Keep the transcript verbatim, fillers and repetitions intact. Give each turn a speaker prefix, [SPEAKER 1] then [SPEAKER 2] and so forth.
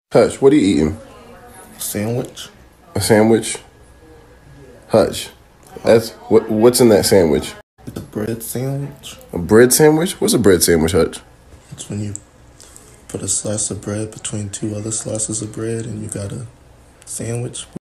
[SPEAKER 1] Hutch, what are you eating?
[SPEAKER 2] Sandwich.
[SPEAKER 1] A sandwich? Hutch, that's what. What's in that sandwich?
[SPEAKER 2] It's a bread sandwich.
[SPEAKER 1] A bread sandwich? What's a bread sandwich, Hutch?
[SPEAKER 2] It's when you put a slice of bread between two other slices of bread and you got a sandwich.